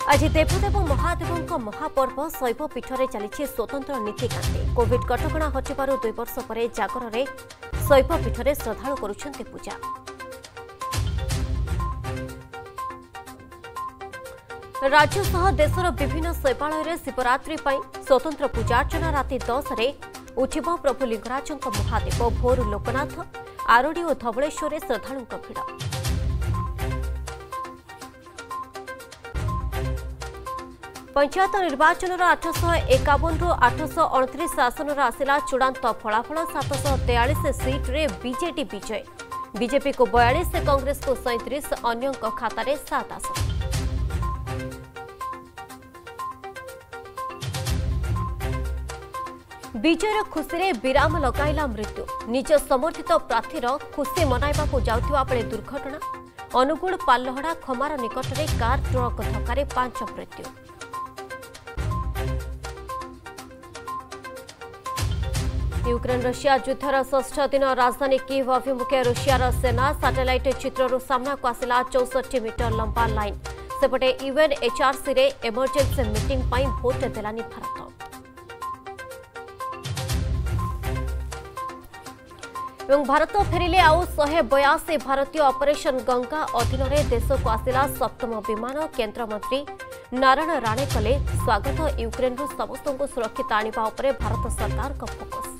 आज देवदेव महादेवों महापर्व शैव पीठरे चली स्वतंत्र नीतिकांति। कोविड कटकणा हटिबारु 2 वर्ष पर जागरण शैव पीठरे श्रद्धालु करुछन्ते पूजा। राज्य सह देशर विभिन्न शैवालय शिवरात्रि स्वतंत्र पूजार्चना राति 10 रे उठिब प्रभु लिंगराजों महादेव। भोर लोकनाथ आरोडी और धवलेश्वर श्रद्धालुं भिड़। पंचायत निर्वाचन 851 रु 829 आसन आसिला चूड़ांत फलाफल। 743 सीट रे बीजेडी विजय। बीजेपी को 42, कांग्रेस को 37, अन्यों खाता 7 आसन। विजयर खुशी विराम लगाइला मृत्यु। निज समर्थित प्रार्थीर खुशी मनाइबा को जाउथिबा बेले दुर्घटना। अनुगुल पालहड़ा खमार निकट में कार ट्रक धक्का 5 मृत्यु। यूक्रेन रशिया युद्धर षष्ठ दिन राजधानी कीव अभिमुखे रुषियार सेना। सैटेलाइट चित्रु सामना को आसिला 64 मीटर लंबा लाइन। सेपटे यूएनएचआरसी रे इमरजेंसी मीटिंग पाई भोट देलानी भारत। भारत फेरिले आउ 182 भारतीय ऑपरेशन गंगा अधीन देश को आसिला 7म विमान। केंद्र मंत्री नारायण राणे कले स्वागत। यूक्रेन समस्त सुरक्षित आने भारत सरकार का फोकस।